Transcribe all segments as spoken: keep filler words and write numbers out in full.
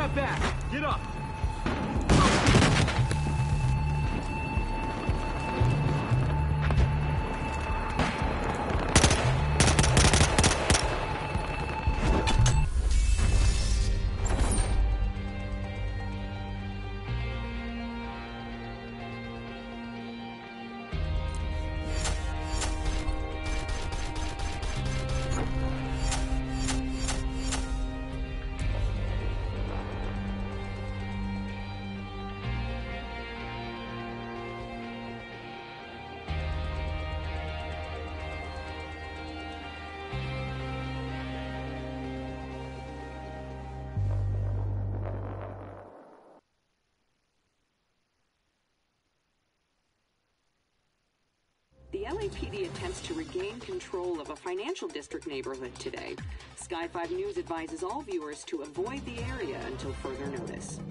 not bad. Get up. The L A P D attempts to regain control of a financial district neighborhood today. Sky five News advises all viewers to avoid the area until further notice.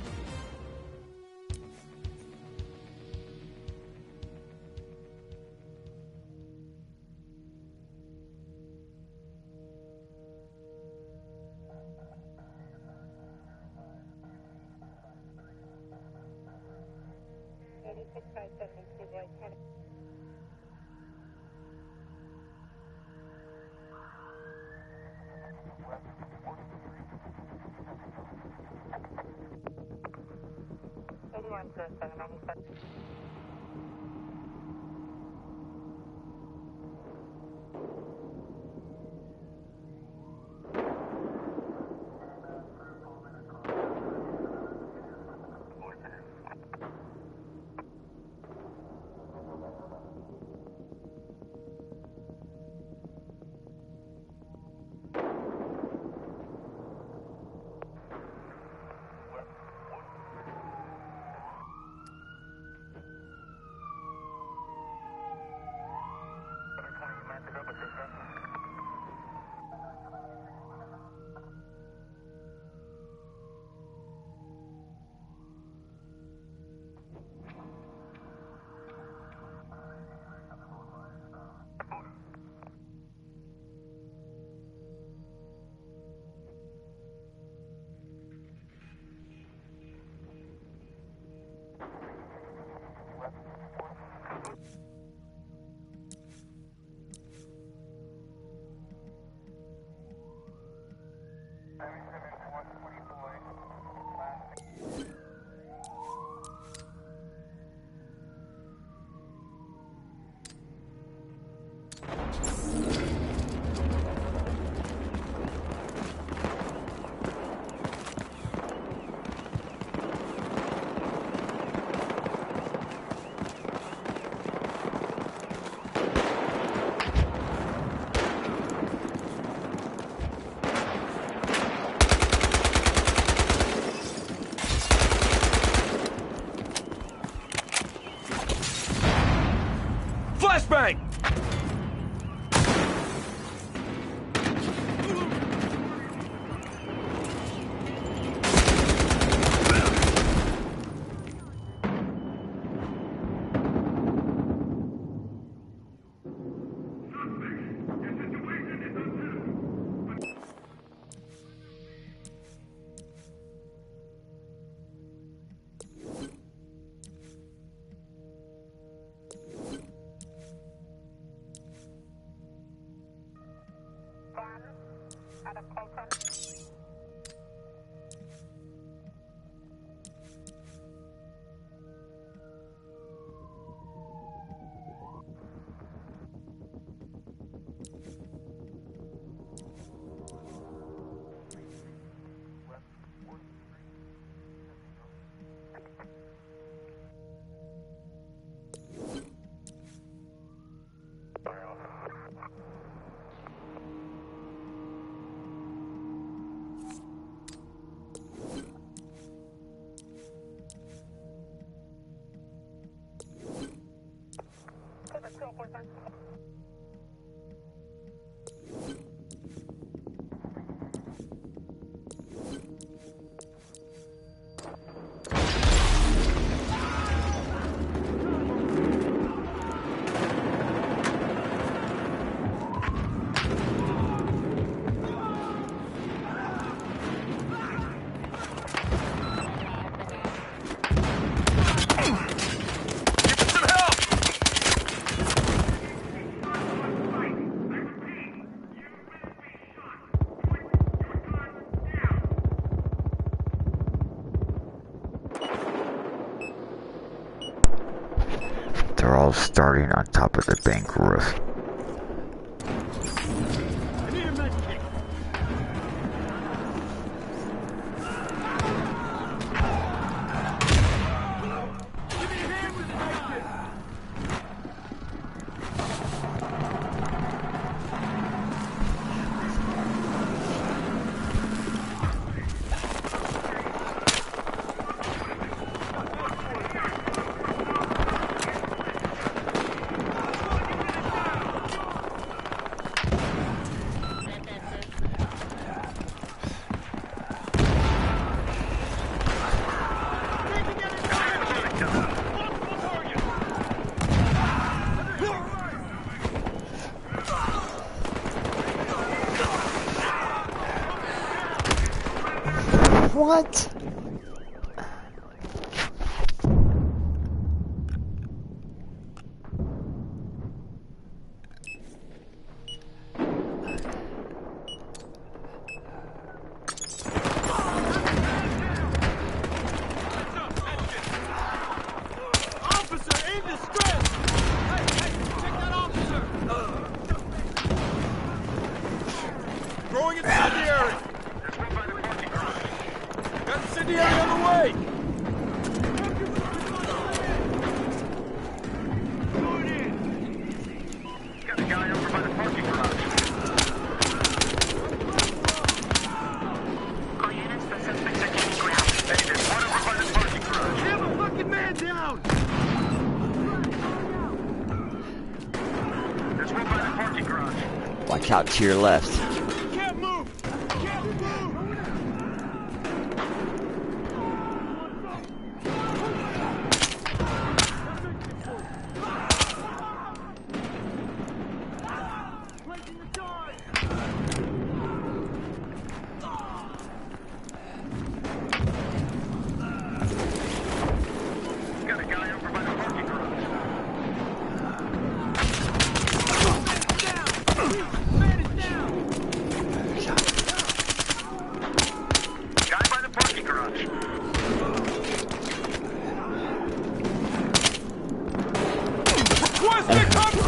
Flashbang! starting on top of the bank roof. I need a med kit. Give me a hand with the med kit. What? Officer in distress! Hey, hey, check that officer! Throwing incendiary! Got incendiary on the way! Going in! Got a guy over by the parking garage. All units, the suspects are taking ground. Hey, there's one over by the parking garage. Have a fucking man down! There's one by the parking garage. Watch out to your left. Can't move! Can't move! Breaking the door! Got a guy over by the parking garage. Man is down! Guy by the parking garage. Request cover!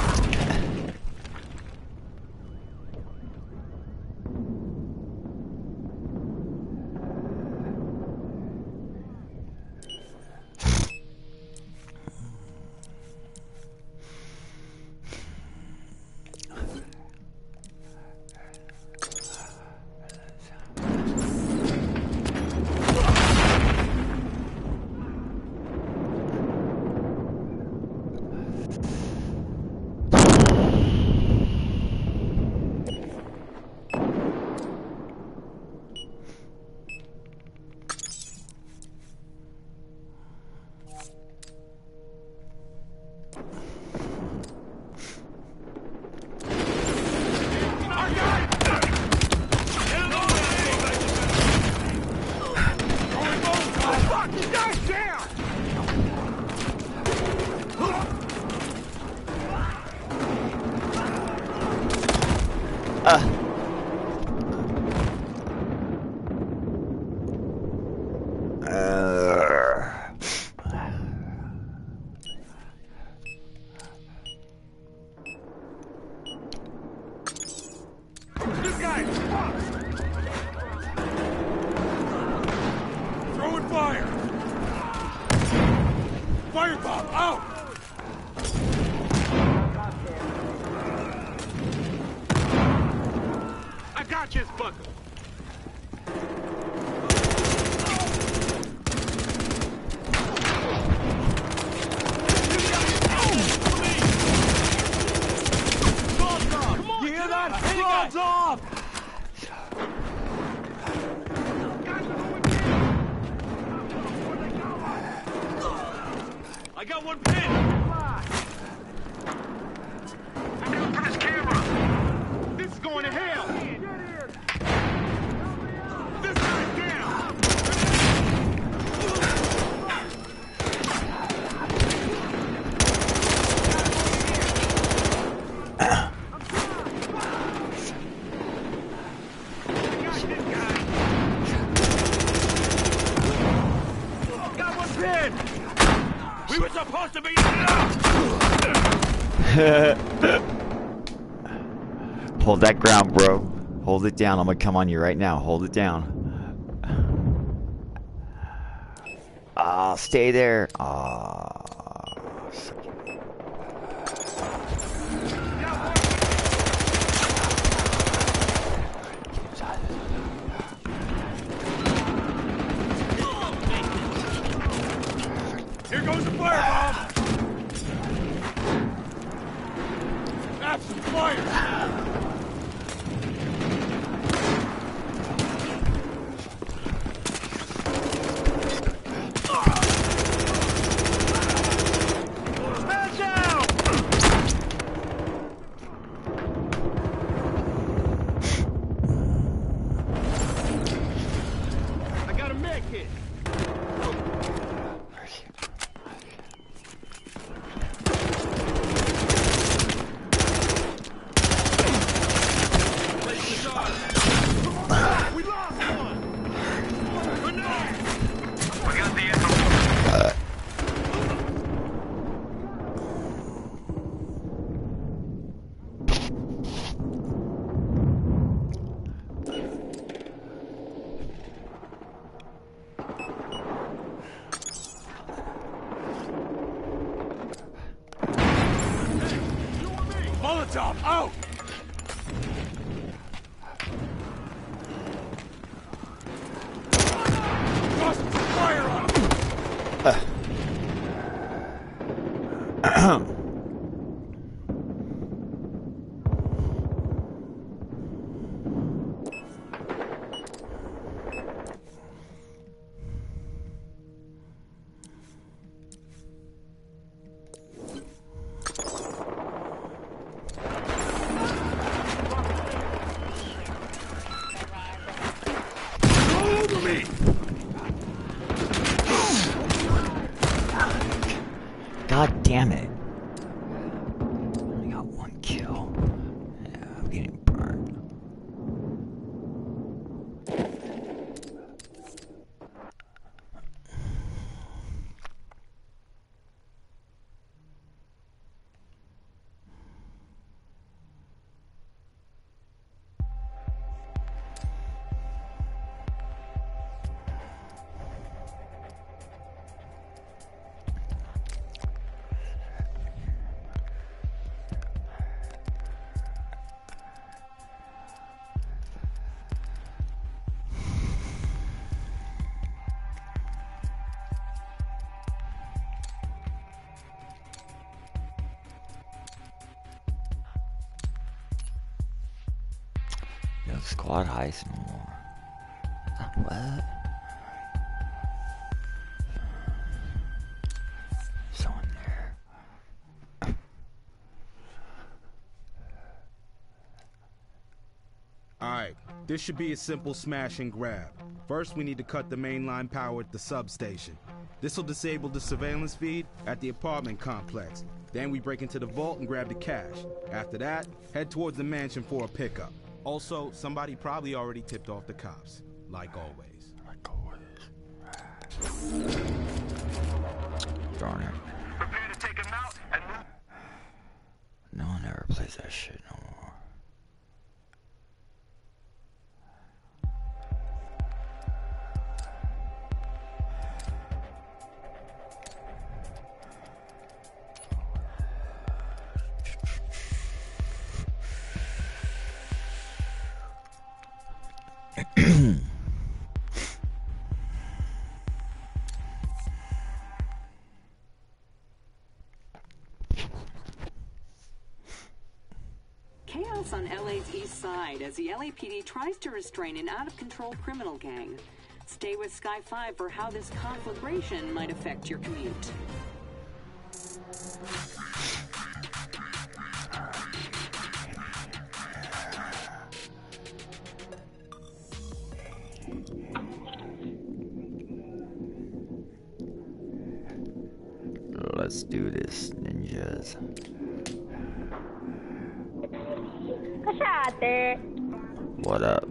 This guy! Throwing fire! Firebomb out! I got you, fucker! You hear that? Gloves off! I got one pin! I'm out for this camera! This is going to hell! This guy's down! We were supposed to be... Hold that ground, bro. Hold it down. I'm gonna come on you right now. Hold it down. Ah, stay there. Ah. Here goes the firebomb! Have some fire! Smash out! I got a med kit. Molotov, out! Toss some fire on him! God damn it. I got one kill. Yeah, I'm getting burned. No squad heist no more. What? Someone there. Alright, this should be a simple smash and grab. First, we need to cut the mainline power at the substation. This will disable the surveillance feed at the apartment complex. Then we break into the vault and grab the cash. After that, head towards the mansion for a pickup. Also, somebody probably already tipped off the cops. Like always. Like always. Darn it. Prepare to take him out and move. No one ever plays that shit no more. Chaos on L A's east side as the L A P D tries to restrain an out-of-control criminal gang. Stay with Sky five for how this conflagration might affect your commute. Let's do this, ninjas. What up?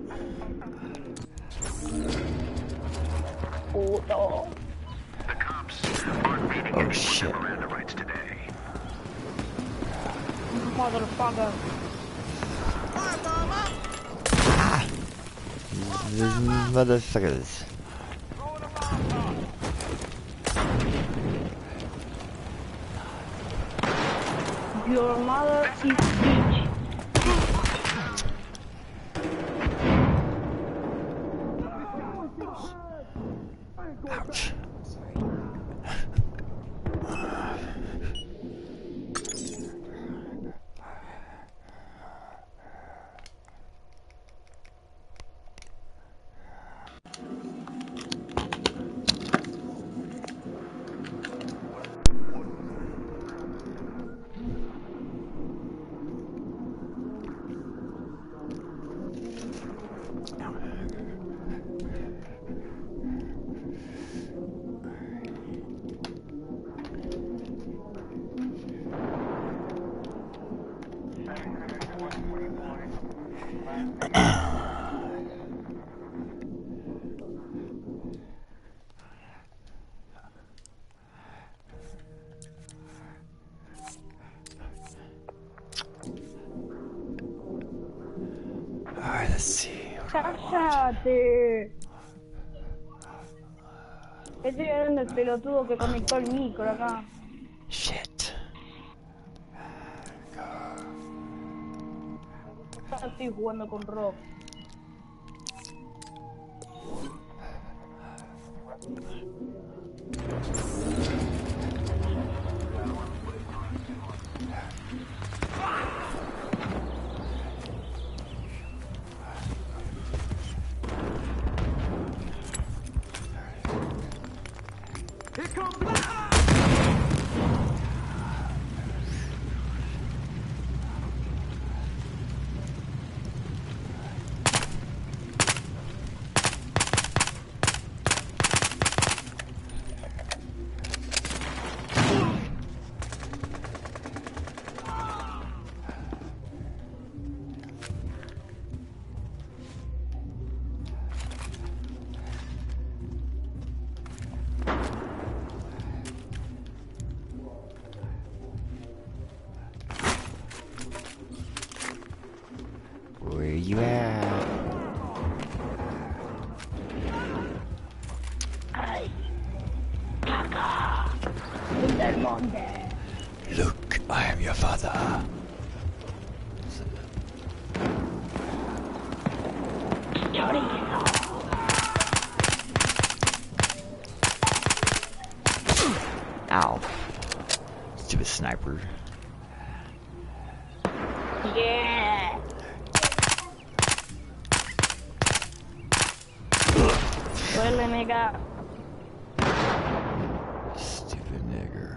The cops aren't meeting Oh anyone shit. to Miranda rights today. motherfucker. Ah! These motherfuckers. Your mother is bitch. Ouch. Alright, let's see. ¡Cállate! Estoy viendo el pelotudo que conectó el micro acá. Shit. Estoy jugando con Rob. Here comes Black! Where you at? Ay, caca. Del monte. Look, I am your father. Chorizo. Ow. Stupid sniper. Yeah. Duele, nigga. Stupid nigger.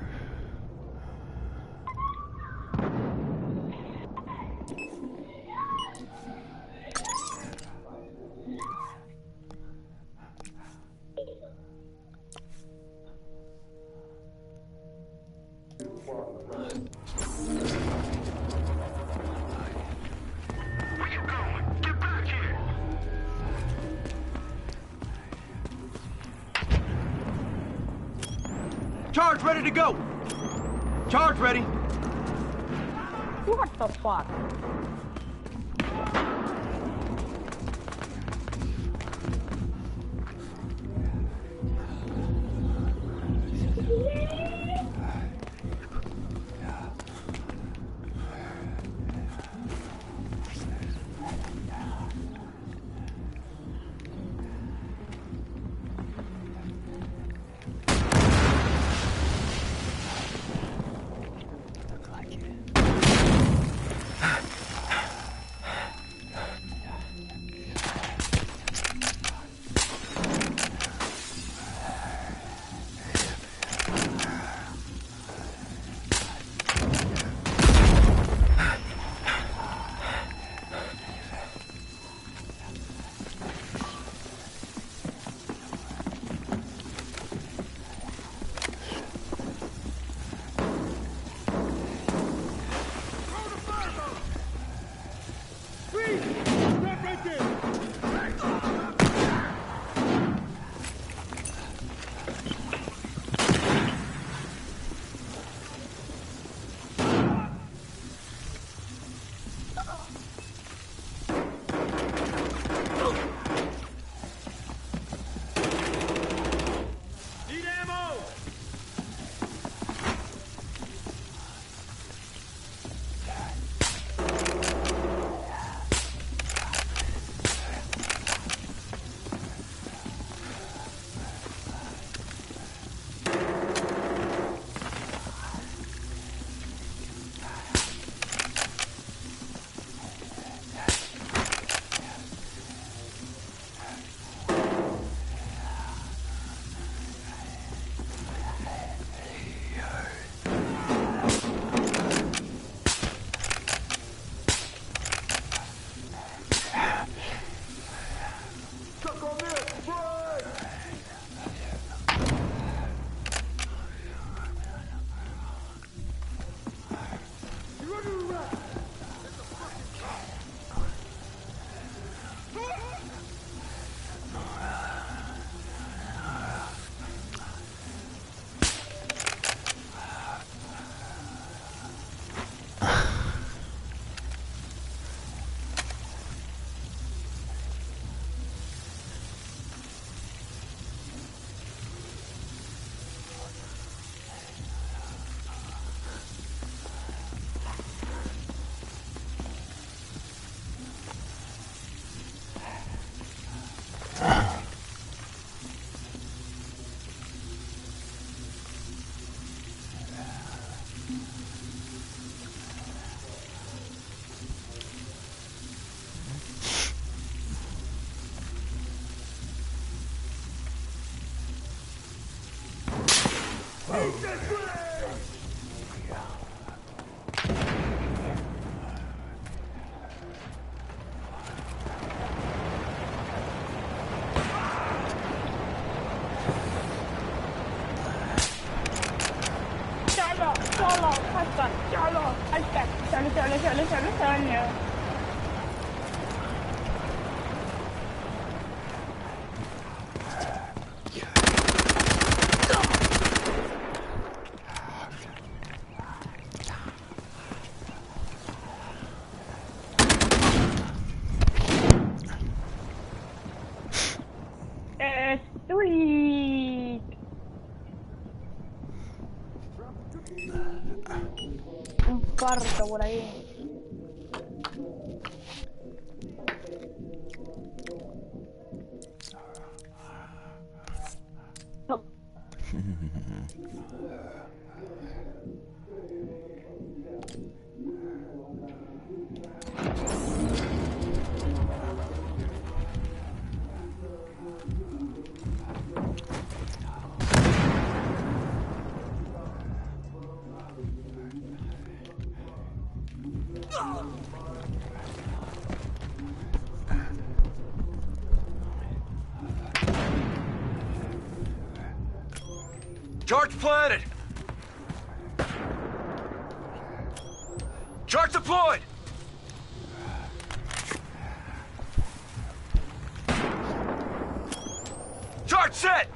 Where you going? Get back here! Charge ready to go! Charge ready! What the fuck? Look like it. Sweet. Un parto por ahí. Charge planted! Charge deployed! Charge set!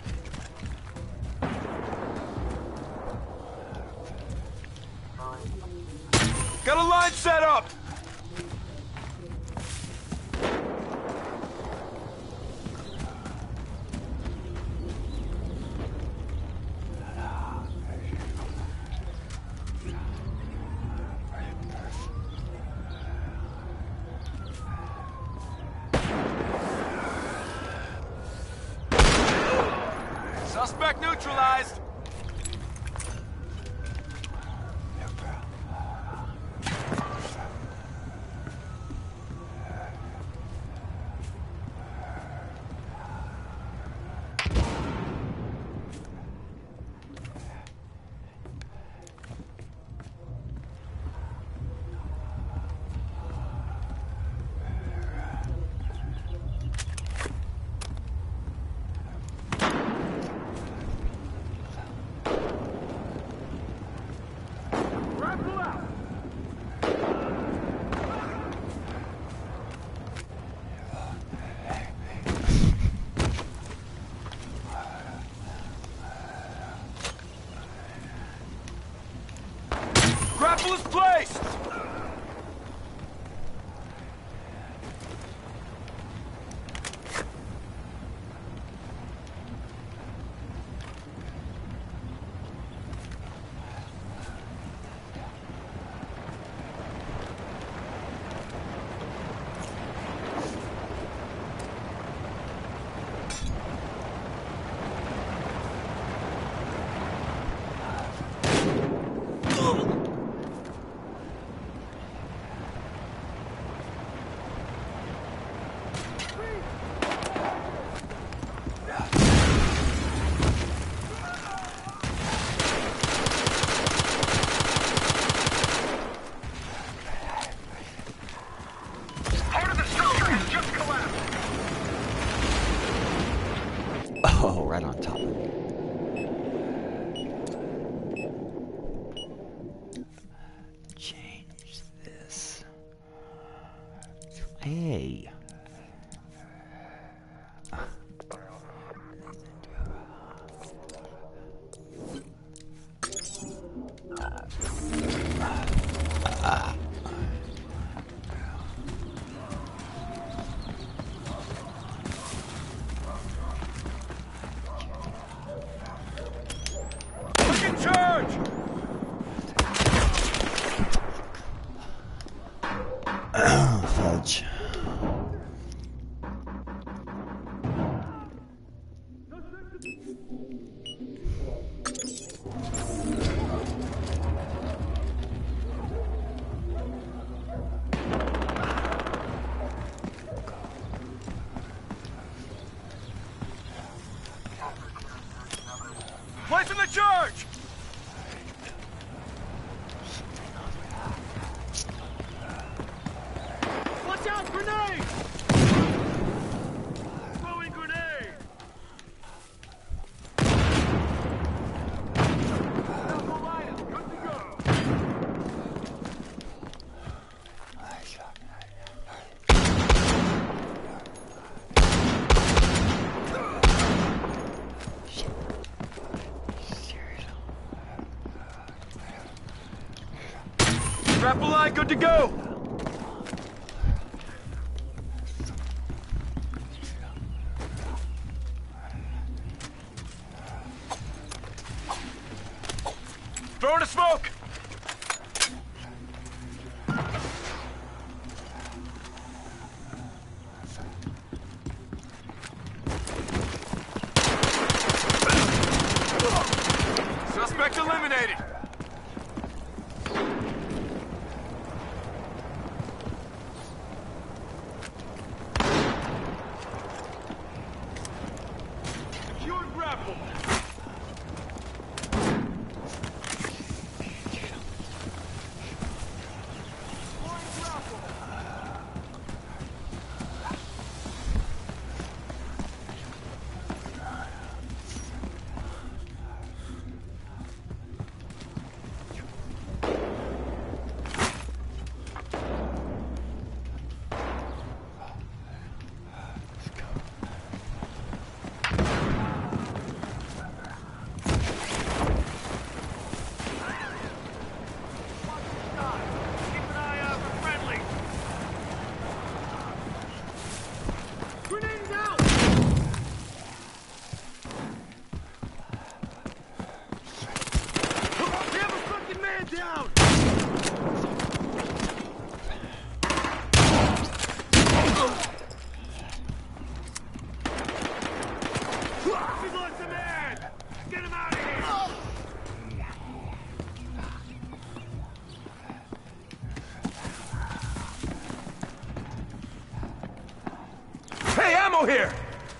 Got a line set up! Suspect neutralized! Hey. Taking charge! Fudge. Placing the charge! Watch out, grenade! Throwing grenade! Alpha good to go! Grapple line, good to go! Throwing a smoke! Suspect eliminated! Secure grapple! Keep an eye out for friendly! Grenades out! We have a fucking man down! We lost a man! Get him out of here! Hey, ammo here!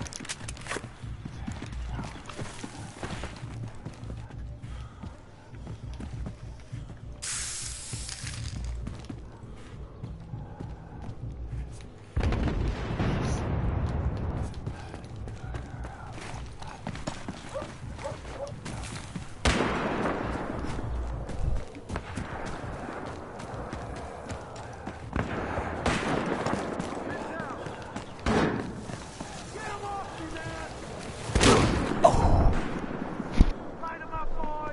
Get him off me, man! Light him up, boys!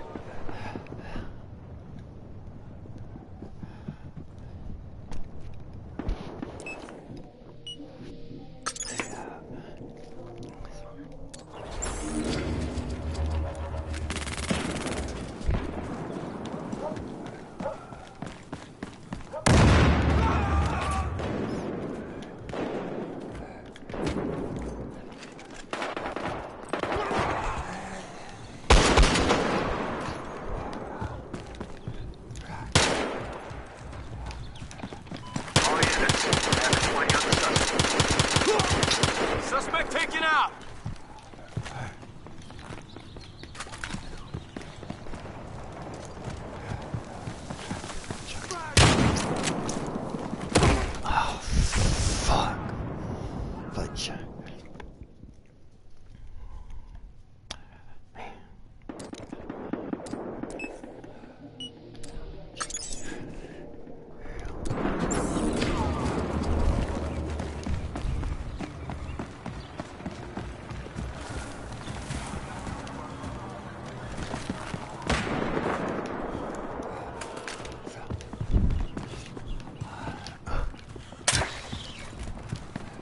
All units, have twenty on the suspect. Suspect taken out! Fuck. Fudge.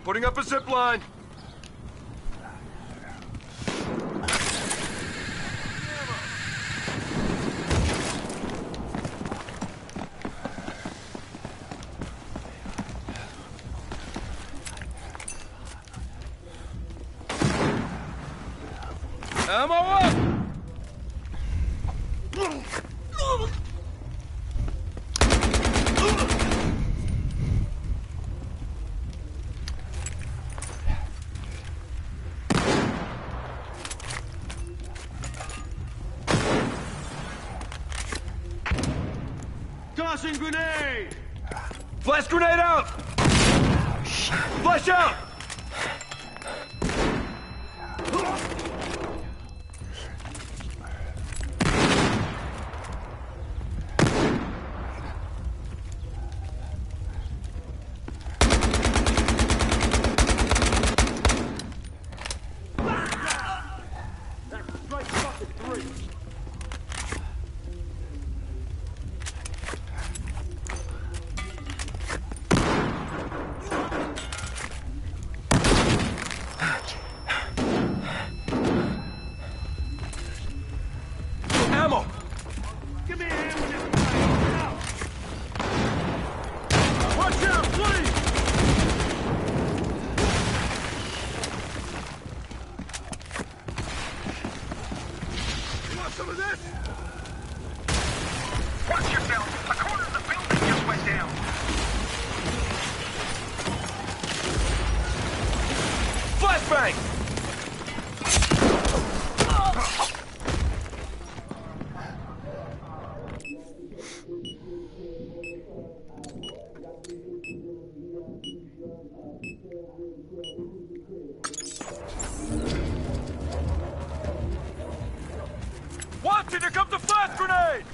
Putting up a zip line. Ammo up! Tossing grenade! Flash grenade out! Flash out! Some of this? Watch yourself! A corner of the building just went down! Flashbang! Watch it! Here comes the flash grenade!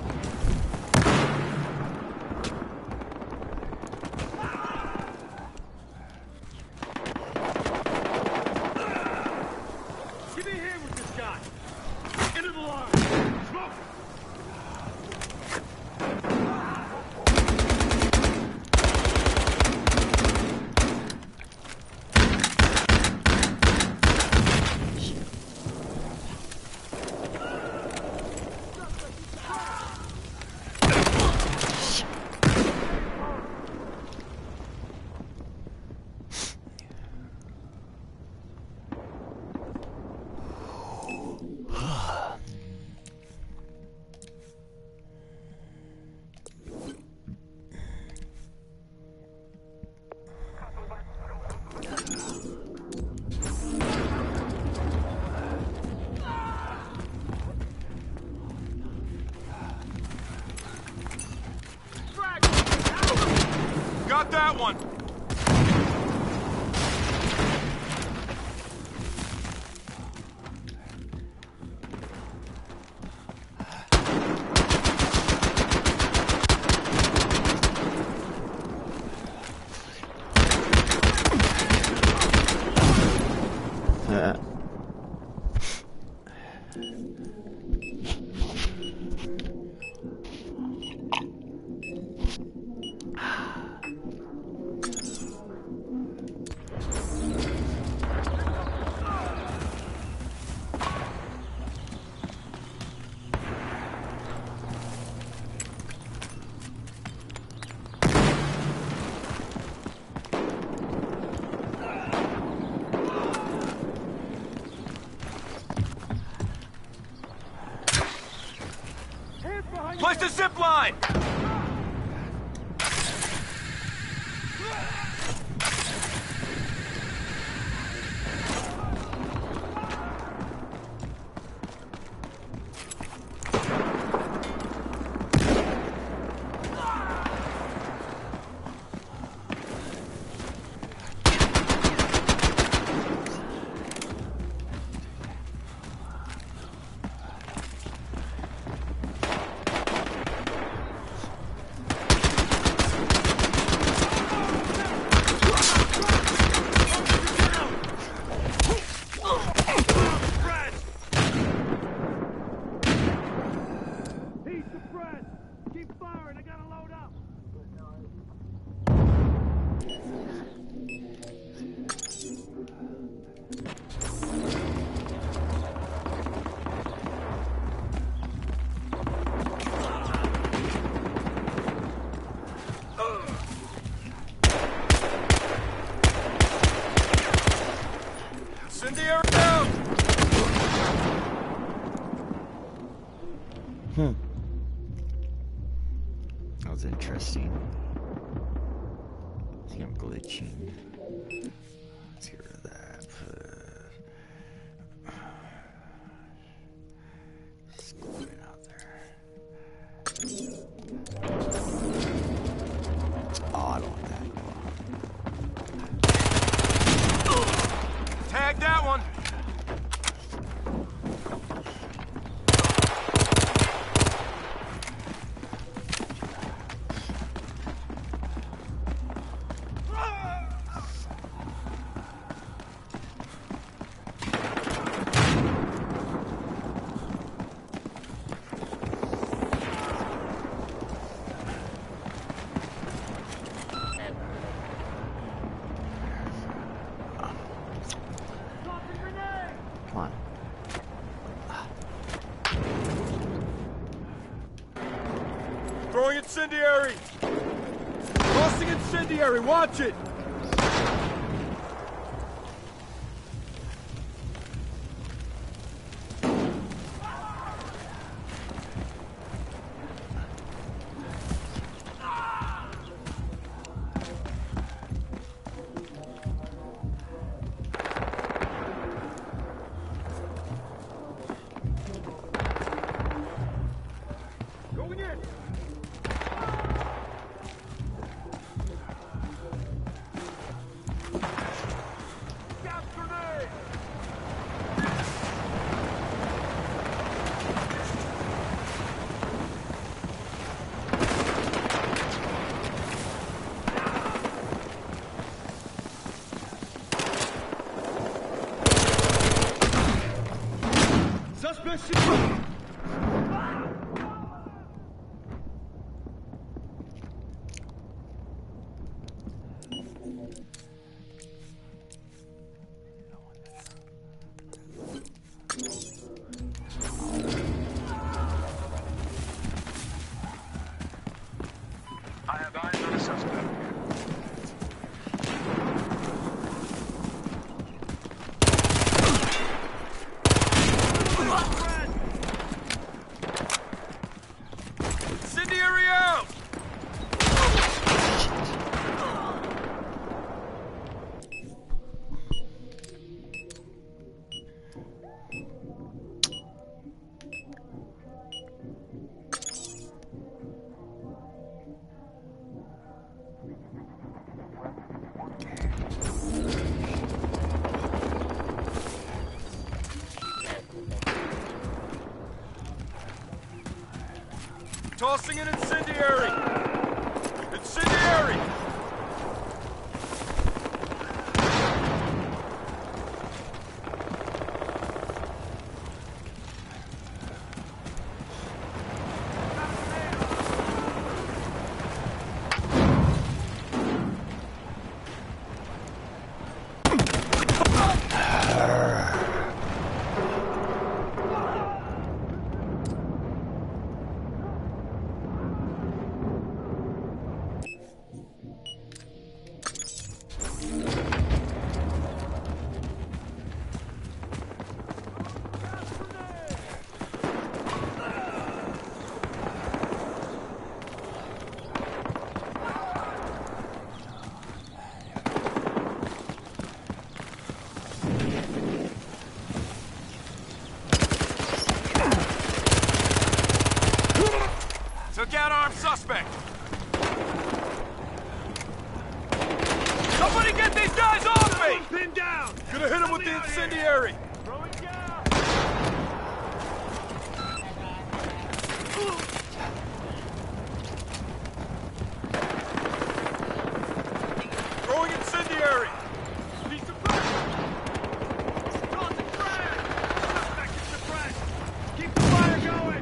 Give me a hand with this guy! Into the line! Smoke! Got that one! Uh. Place the zip line! interesting. I think I'm glitching. Let's get rid of that. Just glue it out there. Oh, I don't want that. Tag that one. Come on. Throwing incendiary! Tossing incendiary, watch it! Going in! Gas grenade! Suspect shooting! I have eyes on a suspect. Incendiary out! Tossing an incendiary! Incendiary! Took out armed suspect. Somebody get these guys off me! Pinned down! Gonna hit him with the incendiary! Throwing down! Throwing incendiary! He's suppressed! Tossing frag! Suspect is suppressed! Keep the fire going!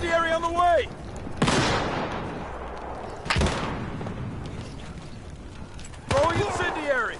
Incendiary on the way! Throwing incendiary!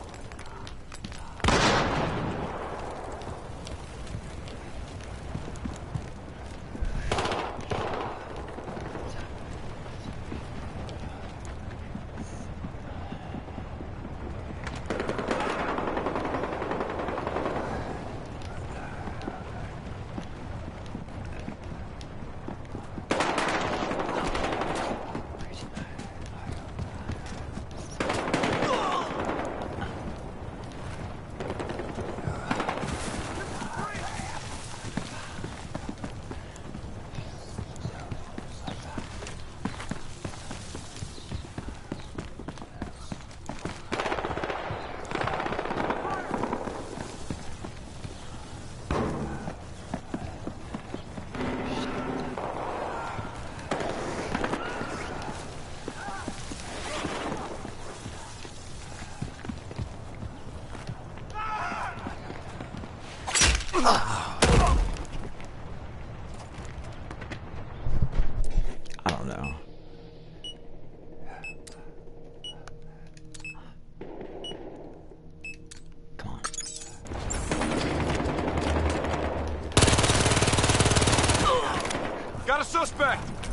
I don't know. Come on. Got a suspect!